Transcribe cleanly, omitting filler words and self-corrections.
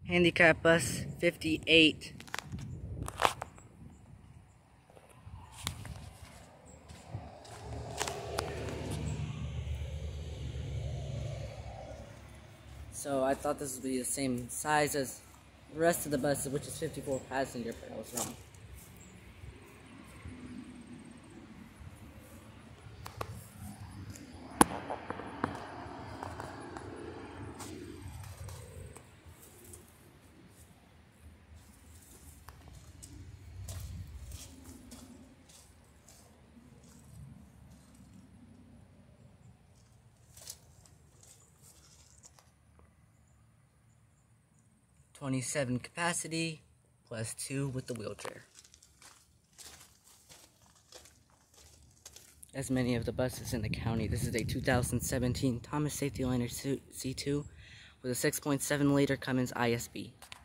Handicap Bus 58. So I thought this would be the same size as the rest of the bus, which is 54 passenger, but I was wrong. +27 capacity, +2 with the wheelchair. As many of the buses in the county, this is a 2017 Thomas Safety Liner C2 with a 6.7 liter Cummins ISB.